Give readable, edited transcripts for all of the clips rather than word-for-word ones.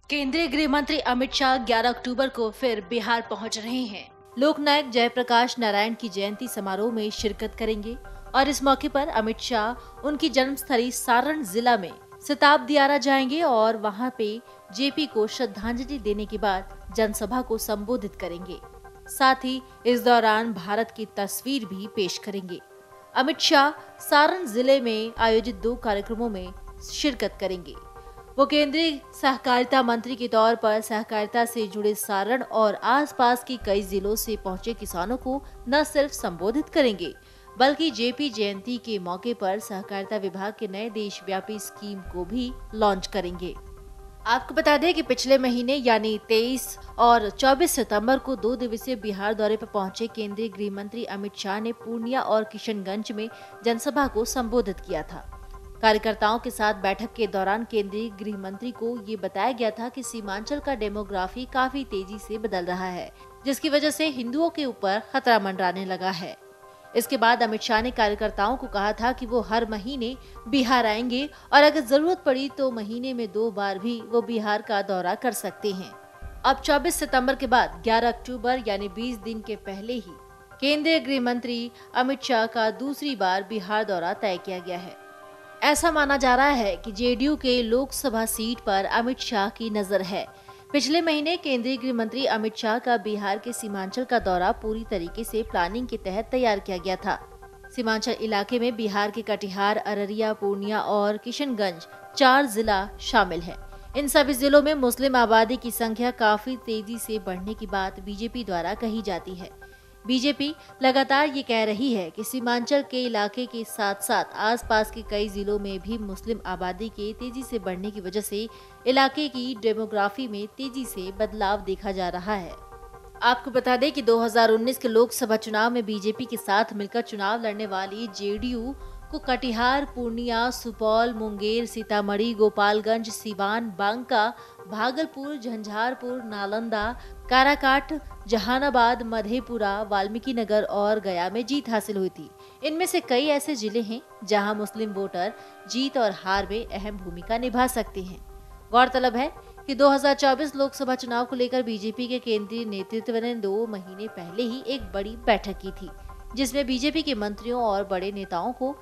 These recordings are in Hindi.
केंद्रीय गृह मंत्री अमित शाह 11 अक्टूबर को फिर बिहार पहुंच रहे हैं। लोकनायक जयप्रकाश नारायण की जयंती समारोह में शिरकत करेंगे और इस मौके पर अमित शाह उनकी जन्मस्थली सारण जिला में सिताब दियारा जाएंगे और वहां पे जेपी को श्रद्धांजलि देने के बाद जनसभा को संबोधित करेंगे। साथ ही इस दौरान भारत की तस्वीर भी पेश करेंगे। अमित शाह सारण जिले में आयोजित 2 कार्यक्रमों में शिरकत करेंगे। वो केंद्रीय सहकारिता मंत्री के तौर पर सहकारिता से जुड़े सारण और आसपास के कई जिलों से पहुंचे किसानों को न सिर्फ संबोधित करेंगे, बल्कि जेपी जयंती के मौके पर सहकारिता विभाग के नए देशव्यापी स्कीम को भी लॉन्च करेंगे। आपको बता दें कि पिछले महीने यानी 23 और 24 सितंबर को 2 दिवसीय बिहार दौरे पर पहुंचे केंद्रीय गृह मंत्री अमित शाह ने पूर्णिया और किशनगंज में जनसभा को संबोधित किया था। कार्यकर्ताओं के साथ बैठक के दौरान केंद्रीय गृह मंत्री को ये बताया गया था कि सीमांचल का डेमोग्राफी काफी तेजी से बदल रहा है, जिसकी वजह से हिंदुओं के ऊपर खतरा मंडराने लगा है। इसके बाद अमित शाह ने कार्यकर्ताओं को कहा था कि वो हर महीने बिहार आएंगे और अगर जरूरत पड़ी तो महीने में 2 बार भी वो बिहार का दौरा कर सकते हैं। अब 24 सितंबर के बाद 11 अक्टूबर यानी 20 दिन के पहले ही केंद्रीय गृह मंत्री अमित शाह का दूसरी बार बिहार दौरा तय किया गया है। ऐसा माना जा रहा है कि जेडीयू के लोकसभा सीट पर अमित शाह की नजर है। पिछले महीने केंद्रीय गृह मंत्री अमित शाह का बिहार के सीमांचल का दौरा पूरी तरीके से प्लानिंग के तहत तैयार किया गया था। सीमांचल इलाके में बिहार के कटिहार, अररिया, पूर्णिया और किशनगंज 4 जिला शामिल है। इन सभी जिलों में मुस्लिम आबादी की संख्या काफी तेजी से बढ़ने की बात बीजेपी द्वारा कही जाती है। बीजेपी लगातार ये कह रही है कि सीमांचल के इलाके के साथ साथ आसपास के कई जिलों में भी मुस्लिम आबादी के तेजी से बढ़ने की वजह से इलाके की डेमोग्राफी में तेजी से बदलाव देखा जा रहा है। आपको बता दें कि 2019 के लोकसभा चुनाव में बीजेपी के साथ मिलकर चुनाव लड़ने वाली जेडीयू को कटिहार, पूर्णिया, सुपौल, मुंगेर, सीतामढ़ी, गोपालगंज, सीवान, बांका, भागलपुर, झंझारपुर, नालंदा, काराकाट, जहानाबाद, मधेपुरा, वाल्मीकि नगर और गया में जीत हासिल हुई थी। इनमें से कई ऐसे जिले हैं जहां मुस्लिम वोटर जीत और हार में अहम भूमिका निभा सकते हैं। गौरतलब है कि 2024 लोकसभा चुनाव को लेकर बीजेपी के केंद्रीय नेतृत्व ने 2 महीने पहले ही एक बड़ी बैठक की थी, जिसमें बीजेपी के मंत्रियों और बड़े नेताओं को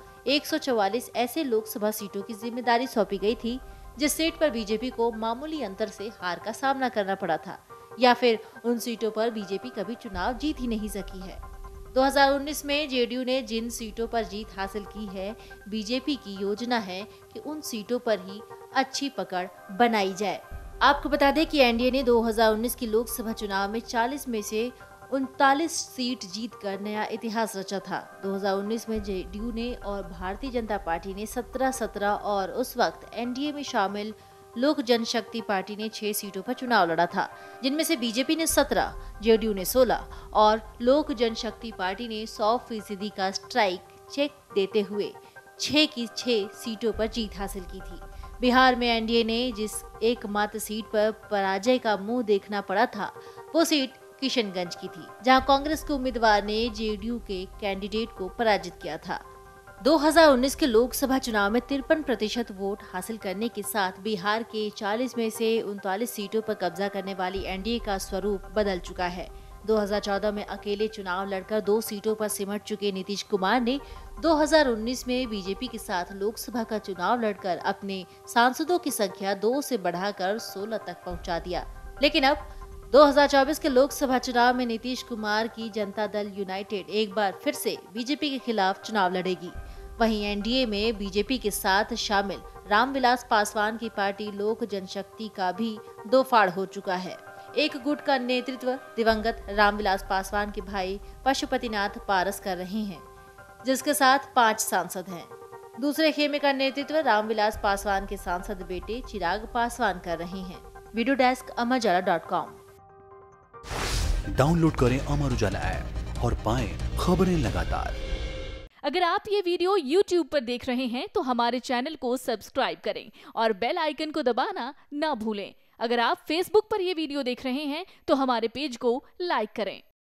144 ऐसे लोकसभा सीटों की जिम्मेदारी सौंपी गई थी जिस सीट पर बीजेपी को मामूली अंतर से हार का सामना करना पड़ा था या फिर उन सीटों पर बीजेपी कभी चुनाव जीत ही नहीं सकी है। 2019 में जेडीयू ने जिन सीटों पर जीत हासिल की है, बीजेपी की योजना है कि उन सीटों पर ही अच्छी पकड़ बनाई जाए। आपको बता दें कि एनडीए ने 2019 की लोकसभा चुनाव में 40 में से 39 सीट जीतकर नया इतिहास रचा था। 2019 में जेडीयू ने और भारतीय जनता पार्टी ने 17 और उस वक्त एनडीए में शामिल लोक जनशक्ति पार्टी ने 6 सीटों पर चुनाव लड़ा था, जिनमें से बीजेपी ने 17, जेडीयू ने 16 और लोक जनशक्ति पार्टी ने 100% का स्ट्राइक चेक देते हुए 6 की 6 सीटों पर जीत हासिल की थी। बिहार में एनडीए ने जिस एकमात्र सीट पर पराजय का मुंह देखना पड़ा था, वो सीट किशनगंज की थी, जहां कांग्रेस के उम्मीदवार ने जेडीयू के कैंडिडेट को पराजित किया था। 2019 के लोकसभा चुनाव में 53% वोट हासिल करने के साथ बिहार के 40 में से 39 सीटों पर कब्जा करने वाली एनडीए का स्वरूप बदल चुका है। 2014 में अकेले चुनाव लड़कर 2 सीटों पर सिमट चुके नीतीश कुमार ने 2019 में बीजेपी के साथ लोकसभा का चुनाव लड़कर अपने सांसदों की संख्या 2 से बढ़ाकर 16 तक पहुंचा दिया। लेकिन अब 2024 के लोकसभा चुनाव में नीतीश कुमार की जनता दल यूनाइटेड एक बार फिर से बीजेपी के खिलाफ चुनाव लड़ेगी। वहीं एनडीए में बीजेपी के साथ शामिल रामविलास पासवान की पार्टी लोक जनशक्ति का भी 2 फाड़ हो चुका है। एक गुट का नेतृत्व दिवंगत रामविलास पासवान के भाई पशुपतिनाथ पारस कर रहे हैं, जिसके साथ 5 सांसद हैं। दूसरे खेमे का नेतृत्व रामविलास पासवान के सांसद बेटे चिराग पासवान कर रहे हैं। Video desk अमरउजाला.com। डाउनलोड करें अमर उजाला ऐप और पाएं खबरें लगातार। अगर आप ये वीडियो YouTube पर देख रहे हैं तो हमारे चैनल को सब्सक्राइब करें और बेल आइकन को दबाना ना भूलें। अगर आप Facebook पर ये वीडियो देख रहे हैं तो हमारे पेज को लाइक करें।